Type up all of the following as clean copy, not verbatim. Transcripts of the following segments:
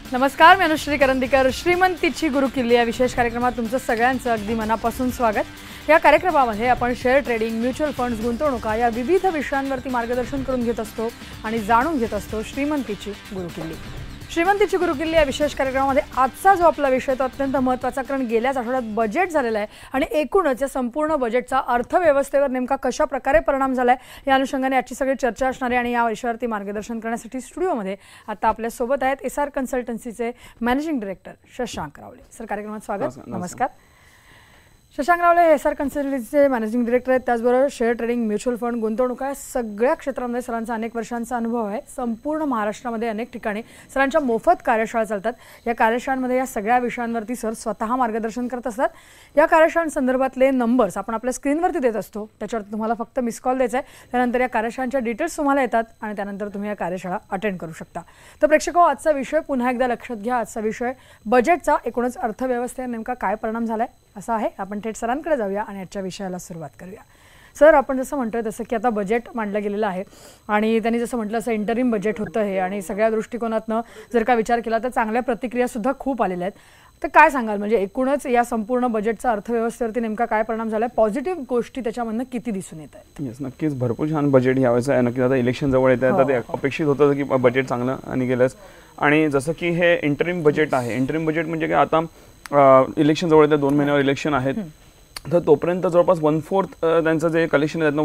नमस्कार, मी अनुश्री करंदीकर. श्रीमंतीची गुरुकिल्ली या विशेष कार्यक्रमात तुमचं सगळ्यांचं अगदी मनापासून स्वागत. या कार्यक्रमामध्ये आपण शेअर ट्रेडिंग, म्युच्युअल फंड्स, गुंतवणुका या विविध विषयांवरती मार्गदर्शन करून घेत असतो आणि जाणून घेत असतो श्रीमंतीची गुरुकिल्ली. श्रीमंतीची गुरुकिल्ली या विशेष कार्यक्रमामध्ये आजचा जो आपला विषय तो अत्यंत महत्त्वाचा, कारण गेल्याच आठवड्यात बजेट झालेला आहे आणि एकूणच या संपूर्ण बजेटचा अर्थव्यवस्थेवर नेमका कशा प्रकारे परिणाम झाला आहे या अनुषंगाने आजची सगळी चर्चा असणार आहे. आणि या विषयावरती मार्गदर्शन करण्यासाठी स्टुडिओमध्ये आता आपल्या सोबत आहेत SR कन्सल्टन्सीचे managing director Shashank Rawale. Sir, कार्यक्रमात स्वागत. नमस्कार. शशांक रावले SR कन्सल्टन्सीचे मॅनेजिंग डायरेक्टर आहेत. त्याचबरोबर शेअर ट्रेडिंग, म्युच्युअल फंड, गुंतवणूक या सगळ्या क्षेत्रांमध्ये सरांचा अनेक वर्षांचा अनुभव आहे. संपूर्ण महाराष्ट्रामध्ये अनेक ठिकाणी सरांच्या मोफत कार्यशाळा चालतात. या कार्यशाळांमध्ये या सगळ्या विषयांवरती सर स्वतः मार्गदर्शन करत असतात. या कार्यशाळांसंदर्भातले नंबर्स आपण आपल्या स्क्रीनवरती देत असतो, त्याच्यावर तुम्हाला फक्त मिस कॉल द्यायचा आहे. त्यानंतर या कार्यशाळांच्या डिटेल्स तुम्हाला येतात आणि त्यानंतर तुम्ही या कार्यशाळा अटेंड करू शकता. तर प्रेक्षको, आजचा विषय पुन्हा एकदा लक्षात घ्या. आजचा विषय बजेटचा एकूणच अर्थव्यवस्थेवर नेमका काय परिणाम झाला आहे असा आहे. आपण थेट सरांकडे जाऊया आणि आजच्या विषयाला सुरुवात करूया. सर, आपण जसं म्हणतोय तसं की आता बजेट मांडलं गेलेलं आहे आणि त्यांनी जसं म्हटलं असं इंटरिम बजेट होतं हे, आणि सगळ्या दृष्टिकोनातनं जर का विचार केला तर चांगल्या प्रतिक्रियासुद्धा खूप आलेल्या आहेत. तर काय सांगाल, म्हणजे एकूणच या संपूर्ण बजेटचा अर्थव्यवस्थेवरती नेमका काय परिणाम झाला आहे? पॉझिटिव्ह गोष्टी त्याच्यामधनं किती दिसून येत आहेत? येस, नक्कीच भरपूर छान बजेट यावेळेस आहे. नक्कीच आता इलेक्शन जवळ येत आहे तर ते अपेक्षित होतं की बजेट चांगलं आणि गेलंच. आणि जसं की हे इंटरिम बजेट आहे, इंटरिम बजेट म्हणजे काय, आता इलेक्शन जवळ येतं, 2 महिन्यावर इलेक्शन आहेत, तर तोपर्यंत जवळपास 1/4 त्यांचं जे कलेक्शन आहे ना,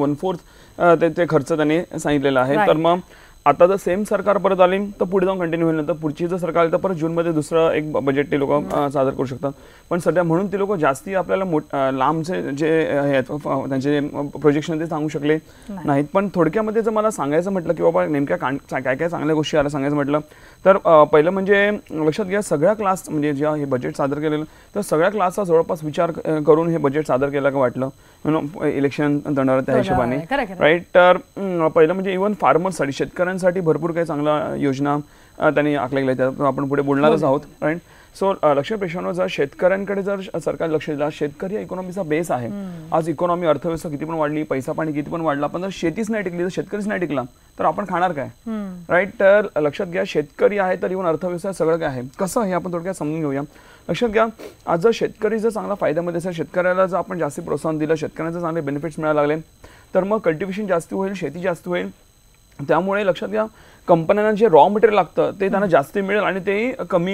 1/4 ते खर्च त्यांनी सांगितलेला आहे. तर मग आता जर सेम सरकार परत आली तर पुढे जाऊन कंटिन्यू होईल. नंतर पुढची जर सरकार आली तर परत जूनमध्ये दुसरं एक बजेट ते लोक सादर करू शकतात. पण सध्या म्हणून ते लोक जास्ती आपल्याला लांबचे जे आहेत त्यांचे प्रोजेक्शन ते सांगू शकले नाहीत. पण थोडक्यामध्ये जर मला सांगायचं म्हटलं की बाबा नेमक्या काय काय चांगल्या गोष्टी आल्या सांगायचं म्हटलं तर पहिलं म्हणजे लक्षात घ्या, सगळ्या क्लास म्हणजे जेव्हा हे बजेट सादर केलेलं तर सगळ्या क्लासचा जवळपास विचार करून हे बजेट सादर केलं का वाटलं इलेक्शन तोंडावर त्या हिशोबाने, राईट. तर पहिलं म्हणजे इव्हन फार्मर्ससाठी, शेतकऱ्यांसाठी भरपूर काही चांगल्या योजना त्यांनी आखल्या गेल्या, त्यात आपण पुढे बोलणारच आहोत, राईट. सो लक्ष प्रेक्षांनो, जर शेतकऱ्यांकडे जर सरकार लक्ष दिलं, शेतकरी इकॉनॉमीचा बेस आहे. आज इकॉनॉमी, अर्थव्यवस्था किती पण वाढली, पैसा पाणी किती पण वाढला, पण जर शेतीच नाही टिकली, जर शेतकरीच नाही टिकला तर आपण खाणार काय, राईट. तर लक्षात घ्या, शेतकरी आहे तर इव्हन अर्थव्यवस्था सगळं काय आहे. कसं हे आपण थोडक्यात समजून घेऊया. लक्षात घ्या, आज जर शेतकरी जर चांगला फायद्यामध्ये असेल, शेतकऱ्याला जर आपण जास्त प्रोत्साहन दिलं, शेतकऱ्यांना चांगले बेनिफिट्स मिळायला लागले तर मग कल्टिव्हेशन जास्त होईल, शेती जास्त होईल. त्यामुळे लक्षात घ्या, कंपन्यांना जे रॉ मटेरियल लागतं ते त्यांना जास्त मिळेल आणि ते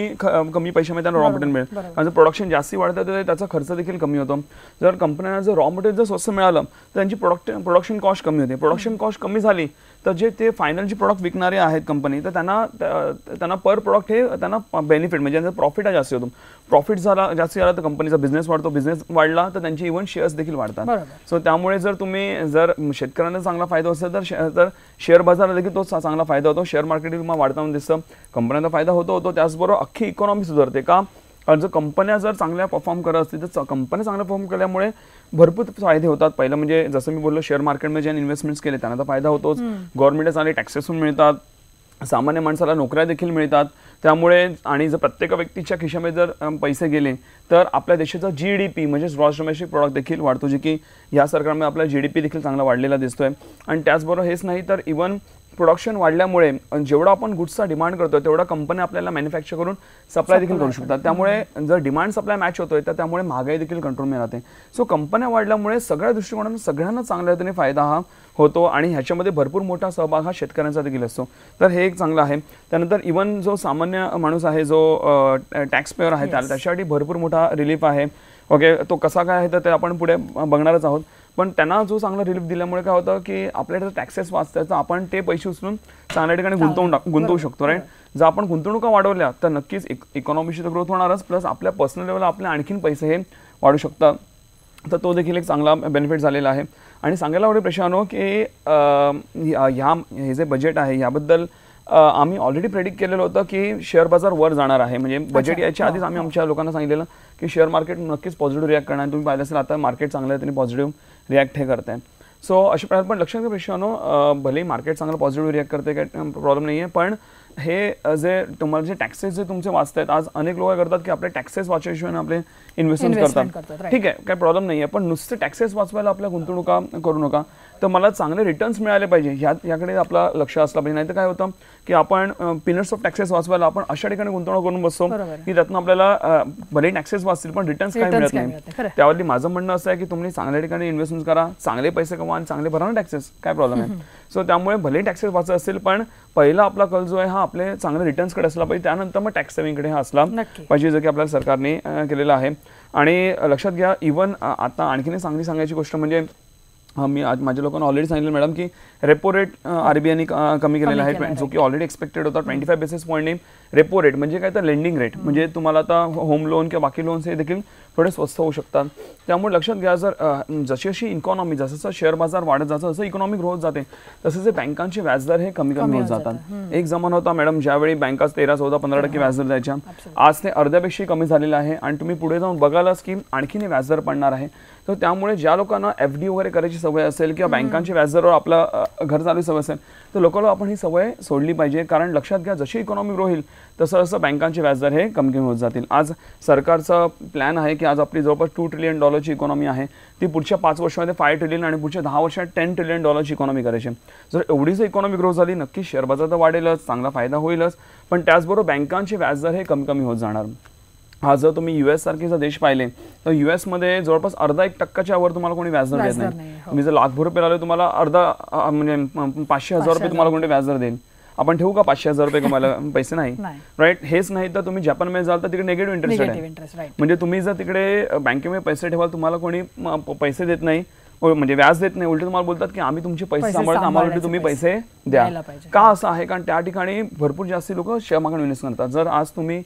कमी पैशामध्ये त्यांना रॉ मटेरियल मिळेल. कारण जर प्रोडक्शन जास्ती वाढतं तर त्याचा खर्च देखील कमी होतो. जर कंपन्यांना जर रॉ मटेरियल जर स्वस्त मिळालं तर त्यांची प्रोडक्शन कॉस्ट कमी होते. प्रोडक्शन कॉस्ट कमी झाली तर जे ते फायनल जे प्रोडक्ट विकणारे आहेत कंपनी, तर त्यांना पर प्रोडक्ट हे त्यांना बेनिफिट म्हणजे त्यांचा प्रॉफिट हा जास्त होतो. प्रॉफिट जास्त झाला तर कंपनीचा बिझनेस वाढतो, बिझनेस वाढला तर त्यांचे इव्हन शेअर्स देखील वाढतात. सो त्यामुळे जर शेतकऱ्यांना चांगला फायदा असेल तर शेअर बाजाराला देखील तो चांगला फायदा होतो. शेअर मार्केट वाढताना दिसतं, कंपन्यांचा फायदा होतो. त्याचबरोबर अख्खी इकॉनॉमी सुधारते. का? जर कंपन्या जर चांगल्या परफॉर्म करत असतील तर कंपन्या चांगल्या परफॉर्म केल्यामुळे भरपूर फायदे होतात. पहिलं म्हणजे जसं मी बोललो, शेअर मार्केटमध्ये ज्यांनी इन्व्हेस्टमेंट्स केले त्यांना तर फायदा होतोच. गव्हर्नमेंटला चांगले टॅक्सेस पण मिळतात, सामान्य माणसाला नोकऱ्या देखील मिळतात. त्यामुळे आणि जर प्रत्येक व्यक्तीच्या खिशामध्ये जर पैसे गेले तर आपल्या देशाचा GDP म्हणजे ग्रॉस डोमेस्टिक प्रॉडक्ट देखील वाढतो, जे की या सरकारमध्ये आपला GDP देखील चांगला वाढलेला दिसतोय. आणि त्याचबरोबर हेच नाही तर इव्हन प्रोडक्शन वाढल्यामुळे जेवढा आपण गुड्सचा डिमांड करतोय तेवढा कंपन्या आपल्याला मॅन्युफॅक्चर करून सप्लाय देखील करू शकतात. त्यामुळे जर डिमांड सप्लाय मॅच होतोय तर त्यामुळे महागाई देखील कंट्रोलमध्ये राहते. सो कंपन्या वाढल्यामुळे सगळ्या दृष्टिकोनातून सगळ्यांना चांगल्या रीतीने फायदा हा होतो आणि ह्याच्यामध्ये भरपूर मोठा सहभाग हा शेतकऱ्यांचा देखील असतो. तर हे एक चांगलं आहे. त्यानंतर इव्हन जो सामान्य माणूस आहे, जो टॅक्स पेअर आहे, त्याच्यासाठी भरपूर मोठा रिलीफ आहे. ओके, तो कसा काय आहे तर ते आपण पुढे बघणारच आहोत. पण त्यांना जो चांगला रिलीफ दिल्यामुळे काय होतं की आपल्याकडे टॅक्सेस वाचतात तर आपण ते पैसे उचलून चांगल्या ठिकाणी गुंतवू शकतो, राईट. जर आपण गुंतवणुका वाढवल्या तर नक्कीच इकॉनॉमीची तर ग्रोथ होणारच, प्लस आपल्या पर्सनल लेवलला आपले आणखीन पैसे हे वाढू शकतात. तर तो देखील एक चांगला बेनिफिट झालेला आहे. आणि सांगायला आवडेल प्रश्न की हे जे बजेट आहे याबद्दल आम्ही ऑलरेडी प्रेडिक्ट केलेलं होतं की शेअर बाजार वर जाणार आहे. म्हणजे बजेट याच्या आधीच आम्ही आमच्या लोकांना सांगितलेलं की शेअर मार्केट नक्कीच पॉझिटिव्ह रिॲक्ट करणार. तुम्ही पाहिलं असेल आता मार्केट चांगल्या रीतीने पॉझिटिव्ह रिॲक्ट हे करत आहे. सो अशा प्रकारे पण लक्षात घ्या प्रश्न, भलेही मार्केट चांगलं पॉझिटिव्ह रिॲक्ट करते, काही प्रॉब्लेम नाही आहे, पण हे जे तुम्हाला जे टॅक्सेस जे तुमचे वाचतात, आज अनेक लोक करतात की आपले टॅक्सेस वाचल्याशिवाय आपले इन्व्हेस्टमेंट करतात. ठीक आहे, काय प्रॉब्लेम नाही आहे, पण नुसते टॅक्सेस वाचवायला आपल्या गुंतवणुका करू नका. तर मला चांगले रिटर्न्स मिळाले पाहिजे याकडे आपला लक्ष असलं पाहिजे. नाही तर काय होतं की आपण पिनट्स ऑफ टॅक्सेस वाचवायला आपण अशा ठिकाणी गुंतवणूक करून बसतो की त्यातून आपल्याला भले टॅक्सेस वाचतील पण रिटर्न्स काय मिळत नाही. त्यावरती माझं म्हणणं असं आहे की तुम्ही चांगल्या ठिकाणी इन्व्हेस्टमेंट करा, चांगले पैसे कमवा आणि चांगले भरा ना टॅक्सेस, काय प्रॉब्लेम आहे. सो त्यामुळे भले टॅक्सेस वाचत असेल पण पहिला आपला कल जो आहे हा आपले चांगले रिटर्न्सकडे असला पाहिजे, त्यानंतर मग टॅक्स सेव्हिंगकडे हा असला पाहिजे, जो की आपल्याला सरकारने केलेला आहे. आणि लक्षात घ्या, इव्हन आता आणखीन चांगली सांगायची गोष्ट म्हणजे मी आज माझ्या लोकांना ऑलरेडी सांगितलं मॅडम की रेपो रेट आरबीआयने कमी केलेला आहे, जो की ऑलरेडी एक्सपेक्टेड होता. 25 बेसिस पॉईंटने रेपो रेट म्हणजे काय तर लेंडिंग रेट, म्हणजे तुम्हाला आता होम लोन किंवा बाकी लोन्स हे देखील थोडे स्वस्त होऊ शकतात. त्यामुळे लक्षात घ्या, जर जशी अशी इकॉनॉमी जसं शेअर बाजार वाढत जातं जसं इकॉनॉमी ग्रो होत जाते तसे जे बँकांचे व्याजदर हे कमी होत जातात. एक जमाना होता मॅडम ज्यावेळी बँका 13, 14, 15% व्याजदर द्यायच्या, आज ते अर्ध्यापेक्षा कमी झालेलं आहे आणि तुम्ही पुढे जाऊन बघालच की आणखीन व्याजदर पडणार आहे. तर त्यामुळे ज्या लोकांना FD वगैरे करायची सवय असेल किंवा बँकांच्या व्याजदरावर आपलं घर चालू सवय असेल तर लोकांना आपण ही सवय सोडली पाहिजे. कारण लक्षात घ्या, जशी इकॉनॉमी ग्रो होईल तसं तसं बँकांचे व्याजदर हे कमी होत जातील. आज सरकारचा प्लॅन आहे की आज आपली जवळपास $2 ट्रिलियन इकॉनॉमी आहे, ती पुढच्या 5 वर्षामध्ये 5 ट्रिलियन आणि पुढच्या 10 वर्षात $10 ट्रिलियन इकॉनॉमी करायची. जर एवढी जर इकॉनॉमी ग्रो झाली नक्की शेअर बाजार तर वाढेलच, चांगला फायदा होईलच, पण त्याचबरोबर बँकांचे व्याजदर हे कमी होत जाणार. आज जर तुम्ही US सारखे जर देश पाहिले तर US मध्ये जवळपास 0.1% वर तुम्हाला कोणी व्याजदर देत नाही. तुम्ही जर लाखभर रुपये लावले तुम्हाला अर्धा म्हणजे 500,000 रुपये तुम्हाला कोणी व्याजदर देईल. आपण ठेवू का 500,000 रुपये कमायला पैसे नाही, राईट. हेच नाही तर तुम्ही जपानमध्ये जाल तर तिकडे निगेटिव्ह इंटरेस्ट आहे. म्हणजे तुम्ही जर तिकडे बँकेमध्ये पैसे ठेवाल तुम्हाला कोणी पैसे देत नाही, म्हणजे व्याज देत नाही, उलट तुम्हाला बोलतात की आम्ही तुमचे पैसे सांभाळतो, आम्हाला तुम्ही पैसे द्या. का असं आहे? कारण त्या ठिकाणी भरपूर जास्ती लोक शेअर मार्केट इन्व्हेस्ट करतात. जर आज तुम्ही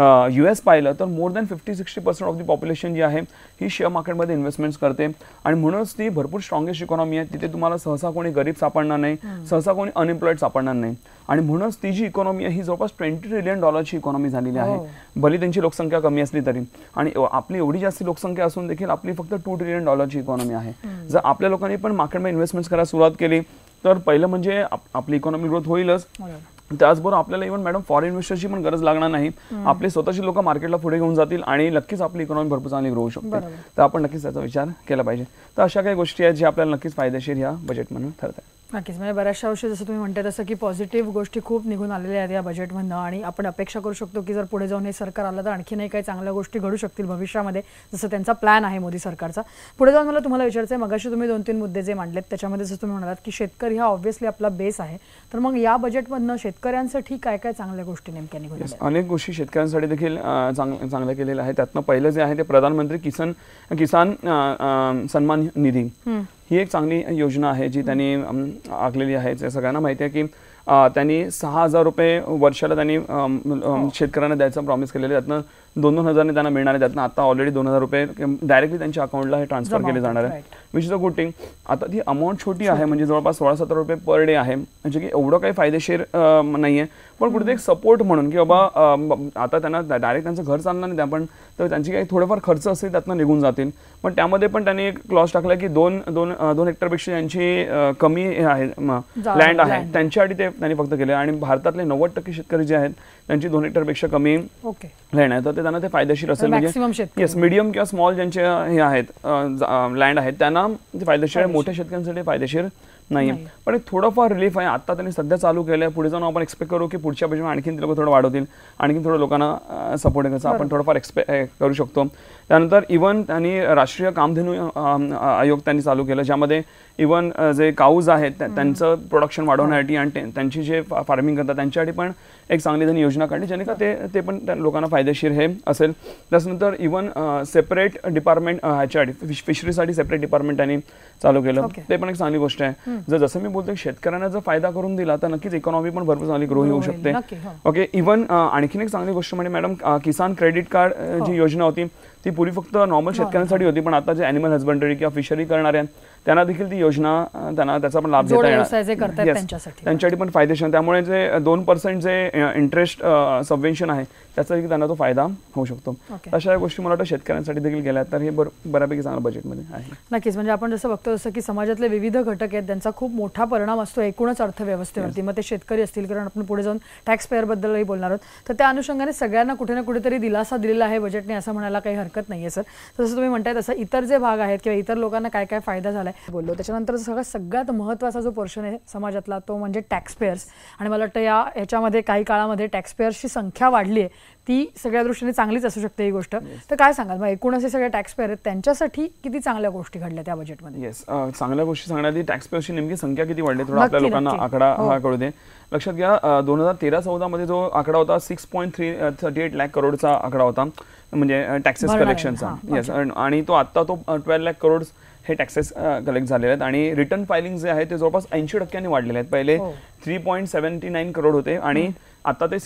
US पाहिलं तर more than 50-60% of the population जी आहे ही शेअर मार्केटमध्ये इन्व्हेस्टमेंट्स करते आणि म्हणूनच ती भरपूर स्ट्रॉंगेस्ट इकॉनॉमी आहे. तिथे तुम्हाला सहसा कोणी गरीब सापडणार नाही, सहसा कोणी अनएम्प्लॉईड सापडणार नाही. आणि म्हणूनच ती जी इकॉनॉमी आहे ही जवळपास $20 ट्रिलियन इकॉनॉमी झालेली आहे, भले त्यांची लोकसंख्या कमी असली तरी. आणि आपली एवढी जास्त लोकसंख्या असून देखील आपली फक्त $2 ट्रिलियन इकॉनॉमी आहे. जर आपल्या लोकांनी पण मार्केटमध्ये इन्व्हेस्टमेंट्स करायला सुरुवात केली तर पहिलं म्हणजे आपली इकॉनॉमी ग्रोथ होईलच. त्याचबरोबर आपल्याला इव्हन मॅडम फॉरेन इन्व्हेस्टरची पण गरज लागणार नाही, आपले स्वतःची लोक मार्केटला पुढे घेऊन जातील आणि नक्कीच आपली इकॉनॉमी भरपूर चांगली ग्रो होऊ शकते. तर आपण नक्कीच त्याचा विचार केला पाहिजे. तर अशा काही गोष्टी आहेत ज्या आपल्याला नक्कीच फायदेशीर या बजेटमधून ठरतात. नक्कीच, म्हणजे बऱ्याचशा वर्षी जसं तुम्ही म्हणताय तसं की पॉझिटिव्ह गोष्टी खूप निघून आलेल्या आहेत या बजेटमधनं आणि आपण अपेक्षा करू शकतो की जर पुढे जाऊन हे सरकार आलं तर आणखीनही काही चांगल्या गोष्टी घडू शकतील भविष्यामध्ये, जसं त्यांचा प्लॅन आहे मोदी सरकारचा. पुढे जाऊन मला तुम्हाला विचारायचं आहे, मगाशी तुम्ही 2-3 मुद्दे जे मांडलेत त्याच्यामध्ये जसं तुम्ही म्हणालात की शेतकरी हा ऑब्व्हियसली आपला बेस आहे, तर मग या बजेटमधनं शेतकऱ्यांसाठी काय काय चांगल्या गोष्टी नेमक्या निघून आल्या? अनेक गोष्टी शेतकऱ्यांसाठी देखील चांगल्या केलेल्या आहेत. त्यातनं पहिलं जे आहे ते प्रधानमंत्री किसान सन्मान निधी ही एक चांगली योजना आहे जी त्यांनी आखलेली आहे. सगळ्यांना माहिती आहे की त्यांनी 6,000 रुपये वर्षाला त्यांनी शेतकऱ्यांना द्यायचं प्रॉमिस केलेलं आहे. त्यातनं 2,000 त्यांना मिळणार आहे. त्यातनं आता ऑलरेडी 2,000 रुपये डायरेक्टली त्यांच्या अकाउंटला हे ट्रान्सफर केले जाणार आहे, which is a good thing. आता ती अमाऊंट छोटी आहे, म्हणजे जवळपास 16-17 रुपये पर डे आहे, म्हणजे की एवढं काही फायदेशीर नाही आहे, पण कुठे एक सपोर्ट म्हणून की बाबा आता त्यांना डायरेक्ट त्यांचं घर चालणार नाही, पण तर त्यांची काही थोडेफार खर्च असतील त्यातनं निघून जातील. पण त्यामध्ये पण त्यांनी एक क्लॉज टाकला की 2 हेक्टरपेक्षा ज्यांची कमी आहे लँड आहे त्यांच्यासाठी ते त्यांनी फक्त केले. आणि भारतातले 90% शेतकरी जे आहेत त्यांची 2 हेक्टरपेक्षा कमी लँड आहे, तर ते त्यांना ते फायदेशीर असेल. म्हणजे येस, मीडियम किंवा स्मॉल ज्यांचे हे आहेत लँड आहेत त्यांना ते फायदेशीर आहे, मोठ्या शेतकऱ्यांसाठी फायदेशीर नाही. पण एक थोडंफार रिलीफ आहे आता त्यांनी सध्या चालू केलं आहे. पुढे जाऊन आपण एक्सपेक्ट करू की पुढच्या बजेट आणखीन ते लोक थोडं वाढवतील, आणखीन थोडं लोकांना सपोर्ट करायचं आपण थोडंफार एक्सपेक्ट करू शकतो. त्यानंतर इव्हन त्यांनी राष्ट्रीय कामधेनू आयोग त्यांनी चालू केलं, ज्यामध्ये इव्हन जे काऊज आहेत त्यांचं प्रोडक्शन वाढवण्यासाठी आणि त्यांची जे फार्मिंग करतात त्यांच्यासाठी पण एक चांगली त्यांनी योजना काढली, ज्याने का ते पण लोकांना फायदेशीर हे असेल. त्याच्यानंतर इव्हन सेपरेट डिपार्टमेंट ह्याच्यासाठी फिशरीसाठी सेपरेट डिपार्टमेंट त्यांनी चालू केलं, ते पण एक चांगली गोष्ट आहे. जसं मी बोलतो शेतकऱ्यांना जर फायदा करून दिला तर नक्कीच इकॉनॉमी पण भरपूर चांगली ग्रो होऊ शकते. ओके, इव्हन आणखीन एक चांगली गोष्ट म्हणजे मॅडम किसान क्रेडिट कार्ड जी योजना होती ती पूर्वी फक्त नॉर्मल शेतकऱ्यांसाठी होती, पण आता जे ॲनिमल हजबंडरी किंवा फिशरी करणाऱ्या त्यांना देखील ती योजना त्यांना त्याचा पण लाभ घेता येणार, त्यांच्यासाठी पण फायदेशीर. त्यामुळे जे 2% जे इंटरेस्ट सबवेन्शन आहे त्याचा देखील त्यांना तो फायदा होऊ शकतो. अशा गोष्टी मला वाटतं शेतकऱ्यांसाठी देखील गेल्या तर हे बऱ्यापैकी चांगलं बजेटमध्ये आहे. नक्कीच, म्हणजे आपण जसं बघतो जसं की समाजातले विविध घटक आहेत त्यांचा खूप मोठा परिणाम असतो एकूणच अर्थव्यवस्थेवरती. मग ते शेतकरी असतील, कारण आपण पुढे जाऊन टॅक्स पेअर बद्दलही बोलणार आहोत, तर त्या अनुषंगाने सगळ्यांना कुठे ना कुठेतरी दिलासा दिलेला आहे बजेटने असं म्हणायला काही हरकत नाहीये सर. तसं तुम्ही म्हणताय तसं इतर जे भाग आहेत किंवा इतर लोकांना काय काय फायदा झालाय बोललो. त्याच्यानंतर सगळ्यात महत्त्वाचा जो पोर्शन आहे समाजातला तो म्हणजे टॅक्स पेअर्स. आणि मला वाटतं याच्यामध्ये काही काळामध्ये टॅक्स पेअर्सची संख्या वाढली आहे, ती सगळ्या दृष्टीने चांगलीच असू शकते ही गोष्ट. तर काय सांगाल मग एकूणच हे सगळे टॅक्स पेअर आहेत त्यांच्यासाठी किती चांगल्या गोष्टी घडल्या त्या बजेटमध्ये? येस, चांगल्या गोष्टी सांगण्याआधी टॅक्स पेअर्सची नेमकी संख्या किती वाढली थोडा आपल्या लोकांना आकडा हा कळू दे. लक्षात घ्या 2013-14 मध्ये जो आकडा होता 6.38 लाख करोडचा आकडा होता, म्हणजे टॅक्सेस कलेक्शनचा. येस, आणि तो आता तो 12 लाख करोड हे टॅक्सेस कलेक्ट झालेले आहेत. आणि रिटर्न फायलिंग जे आहे ते जवळपास 80% वाढलेले आहेत. पहिले 3.79 करोड होते आणि आता ते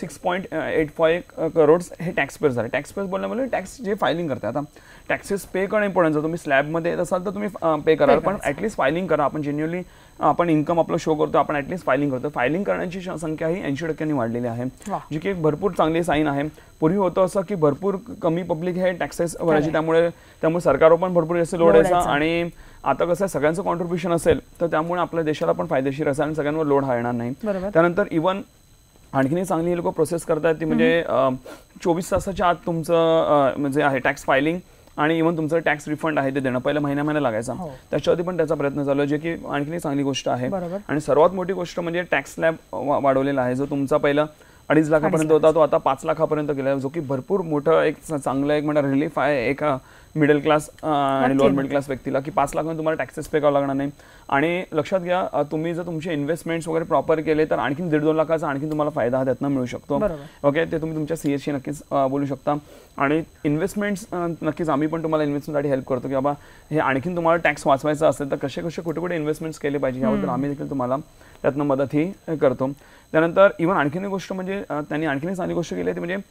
6.85 करोड हे टॅक्स पेअर झाले. टॅक्स पेअर बोलण्यामुळे टॅक्स जे फायलिंग करतात, आता टॅक्सेस पे करणं इम्पॉर्टंट. जर तुम्ही स्लॅबमध्ये येत असाल तर तुम्ही पे कराल, पण ॲटलीस्ट फायलिंग करा. आपण जेन्युअली आपण इन्कम आपलं शो करतो, आपण ॲटलीस्ट फायलिंग करतो. फायलिंग करण्याची संख्या ही 80% वाढलेली आहे, जी की एक भरपूर चांगली साईन आहे. पूर्वी होतं असं की भरपूर कमी पब्लिक हे टॅक्सेस भरायची, त्यामुळे सरकारवर पण भरपूर जास्त लोड यायचा. आणि आता कसं सगळ्यांचं कॉन्ट्रीब्युशन असेल तर त्यामुळे आपल्या देशाला पण फायदेशीर असेल आणि सगळ्यांवर लोड हा येणार नाही. त्यानंतर इव्हन आणखीन चांगली हे लोक प्रोसेस करतात ती म्हणजे 24 तासाच्या आत तुमचं म्हणजे आहे टॅक्स फायलिंग आणि इव्हन तुमचं टॅक्स रिफंड आहे ते देणं. पहिला महिना लागायचा, त्याच्यावरती पण त्याचा प्रयत्न चालू आहे, जे की आणखी चांगली गोष्ट आहे. आणि सर्वात मोठी गोष्ट म्हणजे टॅक्स स्लॅब वाढवलेला आहे. जो तुमचा पहिला 2.5 लाखापर्यंत होता तो आता 5 लाखापर्यंत गेला, जो की भरपूर मोठं एक चांगलं एक म्हणजे रिलीफ आहे एक मिडल क्लास आणि लोअर मिडल क्लास व्यक्तीला, की 5 लाखांना तुम्हाला टॅक्सेस पे करावं लागणार नाही. आणि लक्षात घ्या तुम्ही जर तुमचे इन्व्हेस्टमेंट्स वगैरे प्रॉपर केले तर आणखी 1.5-2 लाखाचा आणखी तुम्हाला फायदा त्यातनं मिळू शकतो. ओके, ते तुम्ही तुमच्या सीएसशी नक्कीच बोलू शकता. आणि इन्व्हेस्टमेंट्स नक्कीच आम्ही पण तुम्हाला इन्व्हेस्टमेंटसाठी हेल्प करतो, की बाबा हे आणखीन तुम्हाला टॅक्स वाचवायचा असेल तर कसे कुठे इन्व्हेस्टमेंट्स केले पाहिजे याबद्दल आम्ही देखील तुम्हाला त्यातनं मदतही करतो. त्यानंतर इव्हन आणखीन एक गोष्ट म्हणजे त्यांनी आणखीन एक चांगली गोष्ट केली आहे ती म्हणजे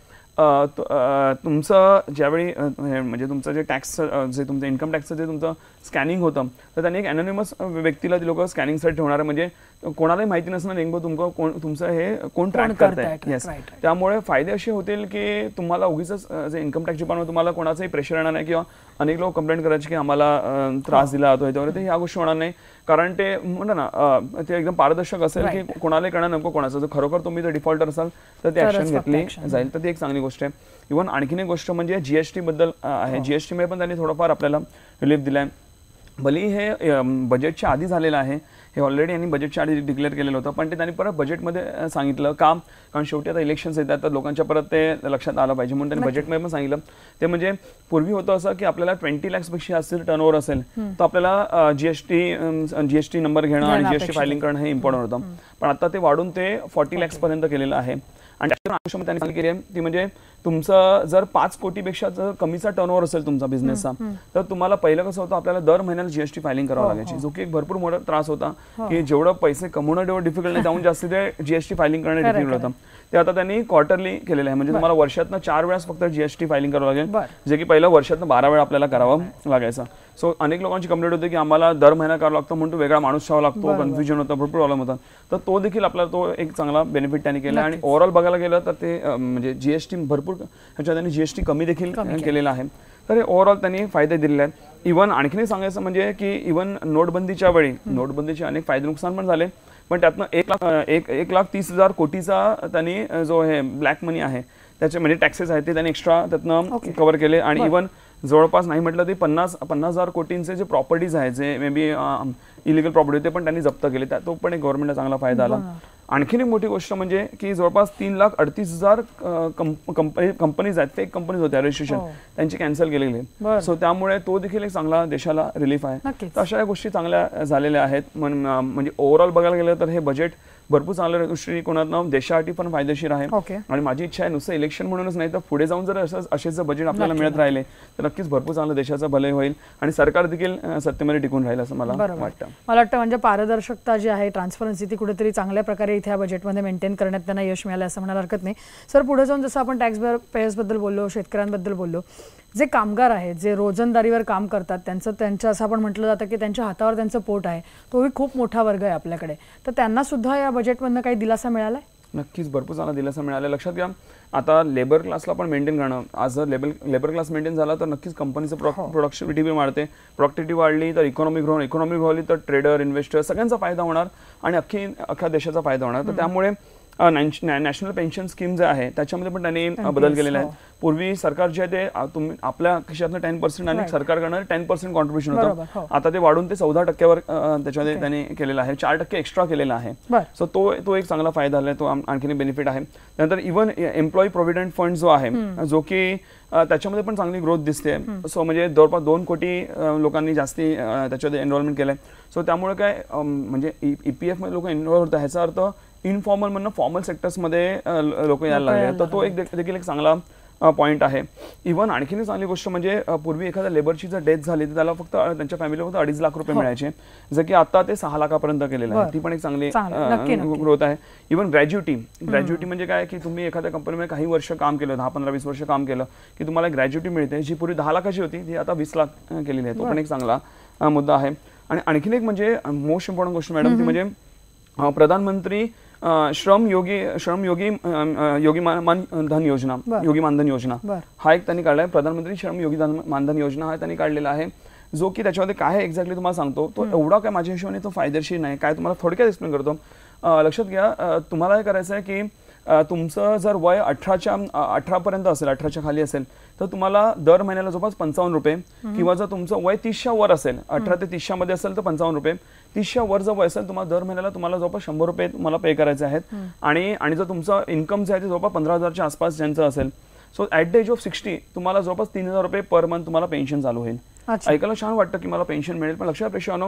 तुमचं ज्यावेळी म्हणजे तुमचं जे टॅक्स जे तुमचं इन्कम टॅक्सचं जे तुमचं स्कॅनिंग होतं तर त्यांनी एक अनोनिमस व्यक्तीला ते लोक स्कॅनिंगसाठी ठेवणार, म्हणजे कोणालाही माहिती नसणार नेमकं तुमचं हे कोण ट्रॅक करताय. येस, त्यामुळे फायदे असे होतील की तुम्हाला उगीच जे इन्कम टॅक्स डिपार्टमेंट तुम्हाला कोणाचाही प्रेशर येणार नाही, किंवा अनेक लोक कंप्लेंट करायचे की आम्हाला त्रास दिला जातो वगैरे, ते ह्या गोष्टी होणार नाही. कारण ते म्हणतात ना ते एकदम पारदर्शक असेल की कोणालाही कळणार नको कोणाचं. जर खरोखर तुम्ही जर डिफॉल्टर असाल तर ते ऍक्शन घेतली जाईल, तर ती एक चांगली गोष्ट आहे. इव्हन आणखीन एक गोष्ट म्हणजे जीएसटी बद्दल आहे. जीएसटी मध्ये पण त्यांनी थोडंफार आपल्याला रिलीफ दिलाय. भले हे बजेटच्या आधी झालेलं आहे, हे ऑलरेडी यांनी बजेटच्या आधी डिक्लेअर केलेलं होतं, पण ते त्यांनी परत बजेटमध्ये सांगितलं का, कारण शेवटी आता इलेक्शन्स येतात तर लोकांच्या परत ते लक्षात आलं पाहिजे म्हणून त्यांनी बजेटमध्ये पण सांगितलं. ते म्हणजे पूर्वी होतं असं की आपल्याला 20 लाखपेक्षा असेल टर्नओव्हर असेल तर आपल्याला जीएसटी नंबर घेणं आणि जीएसटी फायलिंग करणं हे इम्पॉर्टंट होतं, पण आता ते वाढून ते 40 लाखपर्यंत केलेलं आहे. आणि त्याच्या त्यांनी सांगितली आहे ती म्हणजे तुमचं जर 5 कोटीपेक्षा जर कमीचा टर्नओव्हर असेल तुमचा बिझनेसचा तर तुम्हाला पहिलं कसं होतं आपल्याला दर महिन्याला जीएसटी फायलिंग करावं लागायची, जो की एक भरपूर मोठा त्रास होता की जेवढं पैसे कमवणं तेवढं डिफिकल्ट नाही, जाऊन जास्त ते जीएसटी फायलिंग करणं डिफिकल्ट होतं. ते आता त्यांनी क्वार्टरली केलेलं आहे, म्हणजे तुम्हाला वर्षातनं 4 वेळा फक्त जीएसटी फायलिंग करावं लागेल, जे की पहिलं वर्षातनं 12 वेळा आपल्याला करावं लागायचं. सो अनेक लोकांची कंप्लेंट होते की आम्हाला दर महिना करावं लागतं म्हणून तो वेगळा माणूस ठेवावा लागतो, कन्फ्युजन होतं, भरपूर प्रॉब्लेम होता. तर तो देखील आपल्याला तो एक चांगला बेनिफिट त्यांनी केला. आणि ओव्हरऑल बघायला गेलं तर ते म्हणजे जीएसटी भरपूर ह्याच्यात त्यांनी जीएसटी कमी देखील केलेला आहे. तर हे ओव्हरऑल त्यांनी फायदे दिलेले आहेत. इव्हन आणखीनही सांगायचं म्हणजे की इव्हन नोटबंदीच्या वेळी नोटबंदीचे अनेक फायदे नुकसान पण झाले, पण त्यातनं 1,30,000 कोटीचा त्यांनी जो हे ब्लॅक मनी आहे त्याचे म्हणजे टॅक्सेस आहेत ते त्यांनी एक्स्ट्रा त्यातनं कव्हर केले. आणि इव्हन जवळपास नाही म्हटलं ते 50,000 कोटींचे जे प्रॉपर्टीज आहेत जे मे बी इलिगल प्रॉपर्टी होते पण त्यांनी जप्त केले, तो पण एक गव्हर्नमेंटला चांगला फायदा आला. आणखीन एक मोठी गोष्ट म्हणजे की जवळपास 3,38,000 कंपनीज आहेत, फेक कंपनीज होत्या रजिस्ट्रेशन त्यांची कॅन्सल केलेली, सो त्यामुळे तो देखील एक चांगला देशाला रिलीफ आहे. तर अशा या गोष्टी चांगल्या झालेल्या आहेत. म्हणजे ओव्हरऑल बघायला गेलं तर हे बजेट भरपूर चांगल्या दृष्टिकोनातून देशासाठी पण फायदेशीर आहे. आणि माझी इच्छा आहे नुसतं इलेक्शन म्हणूनच नाही तर पुढे जाऊन जर असेच बजेट आपल्याला मिळत राहिले तर नक्कीच भरपूर चांगलं देशाचं भले होईल आणि सरकार देखील सत्तेमध्ये टिकून राहील असं मला वाटतं. मला वाटतं म्हणजे पारदर्शकता जी आहे, ट्रान्सपरन्सी ती कुठेतरी चांगल्या प्रकारे इथे या बजेटमध्ये मेंटेन करण्यात त्यांना यश मिळालं असं म्हणायला हरकत नाही. सर पुढे जाऊन जसं आपण टॅक्स पेयर्स बद्दल बोललो, शेतकऱ्यांबद्दल बोललो, जे कामगार आहेत, जे रोजंदारीवर काम करतात, त्यांचं असं आपण म्हटलं जातं की त्यांच्या हातावर त्यांचं पोट आहे, तोही खूप मोठा वर्ग आहे आपल्याकडे, तर त्यांना सुद्धा या बजेटमधनं काही दिलासा मिळाला आहे? नक्कीच भरपूर चांगला दिलासा मिळाला. लक्षात घ्या, आता लेबर क्लासला पण मेंटेन करणं, आज जर लेबर क्लास मेंटेन झाला तर नक्कीच कंपनीचं प्रोडक्टिव्हिटी वाढते. प्रोडक्टिव्हिटी वाढली तर इकॉनॉमी वाढली तर ट्रेडर, इन्व्हेस्टर सगळ्यांचा फायदा होणार आणि अख्ख्या देशाचा फायदा होणार. तर त्यामुळे नॅशनल पेन्शन स्कीम जे आहे त्याच्यामध्ये पण त्यांनी बदल केलेला आहे. पूर्वी सरकार जे आहे ते आपल्या खिशातनं 10% आणि सरकारकडनं 10% कॉन्ट्रीब्युशन होतं, आता ते वाढून ते 14% त्याच्यामध्ये त्यांनी केलेलं आहे, 4% एक्स्ट्रा केलेला आहे. सो तो एक चांगला फायदा आहे, तो आणखी बेनिफिट आहे. त्यानंतर इव्हन एम्प्लॉई प्रोव्हिडंट फंड जो आहे, जो की त्याच्यामध्ये पण चांगली ग्रोथ दिसते. सो म्हणजे जवळपास 2 कोटी लोकांनी जास्ती त्याच्यामध्ये एनरोलमेंट केलंय. सो त्यामुळे काय म्हणजे EPF मध्ये लोक एनरोल होतात, ह्याचा अर्थ इनफॉर्मल म्हणून फॉर्मल सेक्टर्समध्ये लोक यायला लागले, तर तो देखील एक चांगला पॉईंट आहे. इव्हन आणखीन एक चांगली गोष्ट म्हणजे पूर्वी एखाद्या लेबरची जर डेथ झाली तर त्याला फक्त त्यांच्या फॅमिलीला फक्त 2.5 लाख रुपये मिळायचे, जर की आता ते 6 लाखापर्यंत केलेलं आहे. ती पण एक चांगली ग्रोथ आहे. इव्हन ग्रॅज्युटी म्हणजे काय की तुम्ही एखाद्या कंपनीमध्ये काही वर्ष काम केलं, 10-15-20 वर्ष काम केलं की तुम्हाला ग्रॅज्युटी मिळते, जी पूर्वी 10 लाखाची होती ती आता 20 लाख केलेली आहे. तो पण एक चांगला मुद्दा आहे. आणि आणखीन एक म्हणजे मोस्ट इम्पॉर्टंट गोष्ट मॅडम ती म्हणजे प्रधानमंत्री श्रम योगी मानधन योजना हा एक त्यांनी काढलाय. प्रधानमंत्री श्रम योगी मानधन योजना हा त्यांनी काढलेला आहे, जो की त्याच्यामध्ये काय आहे एक्झॅक्टली तुम्हाला सांगतो. तो एवढा काय माझ्या हिशोबाने तो फायदेशीर नाही, काय तुम्हाला थोडक्यात एक्सप्लेन करतो. लक्षात घ्या, तुम्हाला हे करायचं आहे की तुमचं जर वय 18 पर्यंत असेल, 18च्या खाली असेल तर तुम्हाला दर महिन्याला जवळपास 55 रुपये, किंवा जर तुमचं वय 30च्या वर असेल, 18 ते 30च्या मध्ये असेल तर 55 रुपये, 30च्या वर जर वय असेल तुम्हाला दर महिन्याला तुम्हाला जवळपास 100 रुपये तुम्हाला पे करायचे आहेत. आणि जर तुमचं इन्कम जे आहे ते जवळपास 15,000च्या आसपास ज्यांचं असेल, so at the age of 60 तुम्हाला जवळपास 3,000 रुपये पर मंथ तुम्हाला पेन्शन चालू होईल. ऐकायला छान वाटतं की मला पेन्शन मिळेल, पण लक्षात प्रेक्षानो,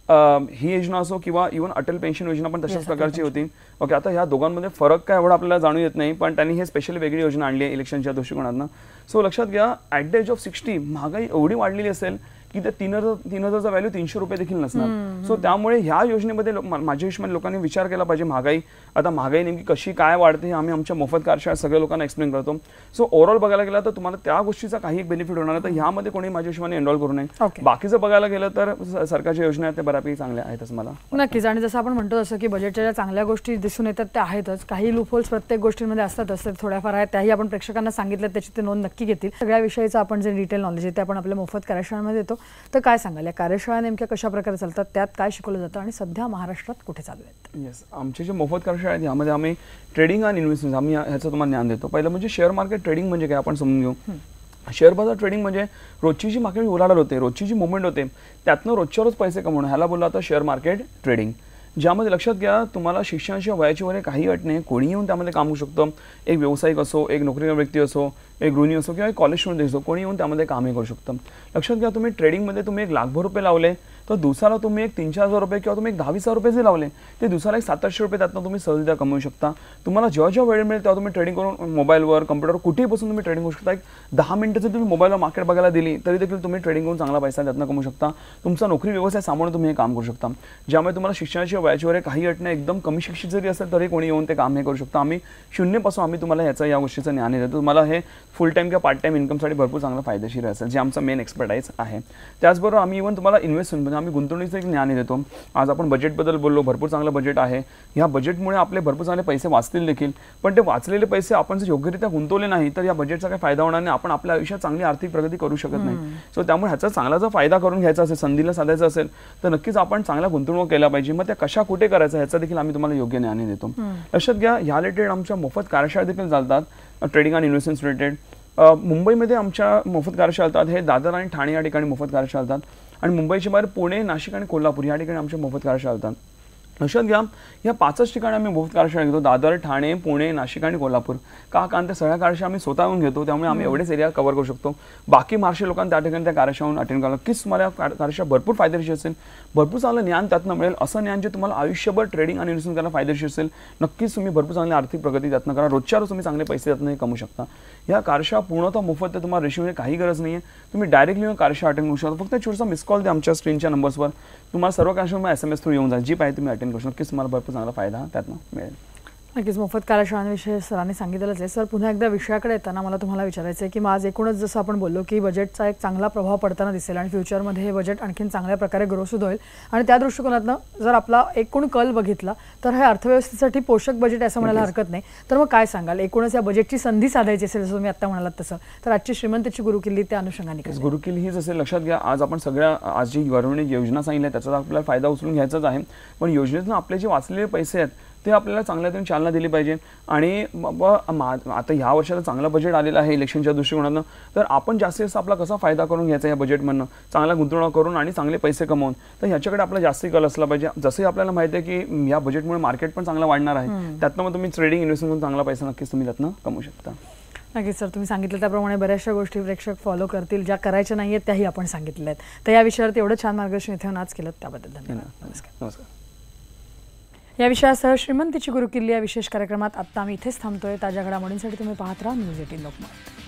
ही योजना असो किंवा इव्हन अटल पेन्शन योजना पण तशाच प्रकारची होती. ओके, आता ह्या दोघांमध्ये फरक काय एवढा आपल्याला जाणून येत नाही, पण त्यांनी हे स्पेशली वेगळी योजना आणली आहे इलेक्शनच्या दृष्टिकोनातून. सो लक्षात घ्या, ॲट द एज ऑफ 60 महागाई एवढी वाढलेली असेल की त्या 3,000चा व्हॅल्यू 300 रुपये देखील नसणार. सो त्यामुळे ह्या योजनेमध्ये माझ्या हिशोबाने लोकांनी विचार केला पाहिजे. महागाई नेमकी कशी काय वाढते हे आम्ही आमच्या मोफत कार्यशाळेत सगळ्या लोकांना एक्सप्लेन करतो. सो ओव्हरऑल बघायला गेला तर तुम्हाला त्या गोष्टीचा काही बेनिफिट होणार, तर ह्यामध्ये कोणी माझ्या हिशोबाने एनरोल करू नये. बाकीचं बघायला गेलं तर सरकारच्या योजना आहेत त्या बऱ्यापैकी चांगल्या आहेत असं मला नक्कीच. आणि जसं आपण म्हणतो तसं की बजेटच्या ज्या चांगल्या गोष्टी दिसून येतात त्या आहेतच, काही लूपहोल्स प्रत्येक गोष्टींमध्ये असतातच, थोड्याफार आहेत, त्याही आपण प्रेक्षकांना सांगितलं, त्याची ते नोंद नक्की घेतील. सगळ्या विषयाचं आपण जे डिटेल नॉलेज आहे ते आपण आपल्या मोफत कार्यशाळेमध्ये देतो. तर काय सांगाल, या कार्यशाळा नेमक्या कशा प्रकारे चालतात, त्यात काय शिकवलं जातं आणि सध्या महाराष्ट्रात कुठे चालू आहेत? येस, आमचे जे मोफत कार्यशाळा आहेत यामध्ये आम्ही ट्रेडिंग आणि इन्व्हेस्टमेंट आम्ही ह्याचं तुम्हाला ज्ञान देतो. पहिलं म्हणजे शेअर मार्केट ट्रेडिंग म्हणजे काय आपण समजून घेऊ. शेअर बाजार ट्रेडिंग म्हणजे रोजची जी मार्केट उलाढाल होते, रोजची जी मुवमेंट होते, त्यातनं रोजच्या रोज पैसे कमवणं, ह्याला बोलला आता शेअर मार्केट ट्रेडिंग. ज्यामध्ये लक्षात घ्या, तुम्हाला शिक्षणाच्या वयाची वगैरे काही अट नाही, कोणी येऊन त्यामध्ये काम करू शकतं. एक व्यावसायिक असो, एक नोकरीवर व्यक्ती असो, एक गृहिणी असो किंवा एक कॉलेज स्टुडंट असो, कोणी येऊन त्यामध्ये कामही करू शकतं. लक्षात घ्या, तुम्ही ट्रेडिंगमध्ये तुम्ही 1 लाखभर रुपये लावले तर दिवसाला तुम्ही एक 3-4 हजार रुपये किंवा तुम्ही एक 10-20 रुपये जे लावले ते दिवसाला एक 700-800 रुपये त्यातनं तुम्ही सहजरित्या कमवू शकता. तुम्हाला जेव्हा वेळ मिळेल तेव्हा तुम्ही ट्रेडिंग करून मोबाईलवर, कम्प्युटरवर कुठेही बसून तुम्ही ट्रेडिंग करू शकता. एक 10 मिनिटं जर तुम्ही मोबाईलवर मार्केट बघायला दिली तरी देखील तुम्ही ट्रेडिंग करून चांगला पैसा त्यातनं कमवू शकता. तुमचा नोकरी व्यवसाय सांभाळून तुम्ही हे काम करू शकता. ज्यामुळे तुम्हाला शिक्षणाच्या वयाची वगैरे काही अट नाही, एकदम कमी शिक्षित जरी असेल तरी कोणी येऊन ते काम हे करू शकता. आम्ही 0 पासून आम्ही तुम्हाला या गोष्टीचं ज्ञान देतो. तुम्हाला हे फुल टाइम किंवा पार्ट टाइम इन्कमसाठी भरपूर चांगलं फायदेशीर असेल, जे आमचा मेन एक्सपर्टाईज आहे. त्याचबरोबर आम्ही इव्हन तुम्हाला इन्व्हेस्टमेंट म्हणजे आम्ही गुंतवणुकीचं एक ज्ञान देतो. आज आपण बजेटबद्दल बोललो, भरपूर चांगलं बजेट आहे. या बजेटमुळे आपले भरपूर चांगले पैसे वाचतील देखील, पण ते वाचलेले पैसे आपण जर योग्यरित्या गुंतवले नाही तर या बजेटचा काही फायदा होणार नाही, आपण आपल्या आयुष्यात चांगली आर्थिक प्रगती करू शकत नाही. सो त्यामुळे ह्याचा चांगला जर फायदा करून घ्यायचा असेल, संधीला साधायचा असेल तर नक्कीच आपण चांगल्या गुंतवणूक केल्या पाहिजे. मग त्या कशा कुठे करायचं ह्याचा देखील आम्ही तुम्हाला योग्य ज्ञान देतो. लक्षात घ्या, ह्या रिलेटेड आमच्या मोफत कार्यशाळा देखील चालतात, ट्रेडिंग आणि इन्व्हेस्टमेंट रिलेटेड. मुंबईमध्ये आमच्या मोफत कार्यशाळा चालतात, हे दादर आणि ठाणे या ठिकाणी मोफत कार्यशाळा चालतात. आणि मुंबईच्या बाहेर पुणे, नाशिक आणि कोल्हापूर या ठिकाणी आमच्या मोफत कार्यशाळा चालतात. लक्षात घ्या, या 5च ठिकाणी आम्ही मोफत कार्यशाळा घेतो, दादर, ठाणे, पुणे, नाशिक आणि कोल्हापूर. कारण त्या सगळ्या कार्यशाळा आम्ही स्वतःहून घेतो, त्यामुळे आम्ही एवढेच एरिया कव्हर करू शकतो. बाकी महाराष्ट्रीय लोकांना त्या ठिकाणी त्या कार्यशाळेहून अटेंड करायला नक्कीच तुम्हाला कार्यशाळा भरपूर फायदेशीर असेल, भरपूर चांगलं ज्ञान त्यातनं मिळेल. असं ज्ञान जे तुम्हाला आयुष्यभर ट्रेडिंग आणि इन्व्हेस्टमेंट करायला फायदेशीर असेल. नक्कीच तुम्ही भरपूर चांगली आर्थिक प्रगती त्यातनं करा, रोजच्या रोज तुम्ही चांगले पैसे त्यातनं कमवू शकता. या कार्यशाळा पूर्णतः मोफत आहे, तुम्हाला रेशो काही गरज नाही आहे. तुम्ही डायरेक्टली कार्यशाळा अटेंड करू शकता. फक्त छोटासा मिस कॉल द्या आमच्या स्क्रीनच्या नंबर्सवर, तुम्हाला सर्व कार्यशाळा SMS थ्रू येऊन जाईल, जी पाहिजे तुम्ही अटेंड करू शकता. नक्कीच तुम्हाला भरपूर चांगला फायदा त्यातनं मिळेल. नक्कीच मोफत कार्यशाळांविषयी सरांनी सांगितलंच आहे. सर, पुन्हा एकदा विषयाकडे येताना मला तुम्हाला विचारायचं आहे की मग आज एकूणच जसं आपण बोललो की बजेटचा एक चांगला प्रभाव पडताना दिसेल आणि फ्युचरमध्ये हे बजेट आणखीन चांगल्या प्रकारे ग्रोसुद्धा होईल आणि त्या दृष्टिकोनातनं जर आपला एकूण कल बघितला तर हे अर्थव्यवस्थेसाठी पोषक बजेट असं म्हणायला हरकत नाही. तर मग काय सांगाल, एकूणच या बजेटची संधी साधायची असेल जसं तुम्ही आता म्हणालात तसं, तर आजची श्रीमंताची गुरुकिल्ली त्या अनुषंगाने गुरुकिल्ली हीच असेल. लक्षात घ्या, आज आपण सगळ्या आज जी गव्हर्नमेंट योजना सांगितल्या त्याचा आपल्याला फायदा उचलून घ्यायचाच आहे, पण योजनेतून आपले जे वाचलेले पैसे आहेत ते आपल्याला चांगल्या तऱ्हेने चालना दिली पाहिजे. आणि आता ह्या वर्षाचं चांगलं बजेट आलेलं आहे इलेक्शनच्या दृष्टिकोनातून, तर आपण जास्तीत जास्त आपला कसा फायदा करून घ्यायचा या बजेटमधनं, चांगला गुंतवणूक करून आणि चांगले पैसे कमवून, तर ह्याच्याकडे आपला जास्ती कल असला पाहिजे. जसंही आपल्याला माहिती आहे की या बजेटमुळे मार्केट पण चांगलं वाढणार आहे, त्यातनं मग तुम्ही ट्रेडिंग इन्व्हेस्टमेंट चांगला पैसा नक्कीच तुम्ही त्यातनं कमवू शकता. नक्कीच सर, तुम्ही सांगितलं त्याप्रमाणे बऱ्याचशा गोष्टी प्रेक्षक फॉलो करतील, ज्या करायच्या नाही आहेत त्याही आपण सांगितल्या आहेत. तर या विषयावरती एवढं छान मार्गदर्शन इथे आज केलं त्याबद्दल धन्यवाद. नमस्कार. या विषयासह श्रीमंतीची गुरुकिल्ली या विशेष कार्यक्रमात आत्ता आम्ही इथेच थांबतोय. ताज्या घडामोडींसाठी तुम्ही पाहत राहा न्यूज 18 लोकमत.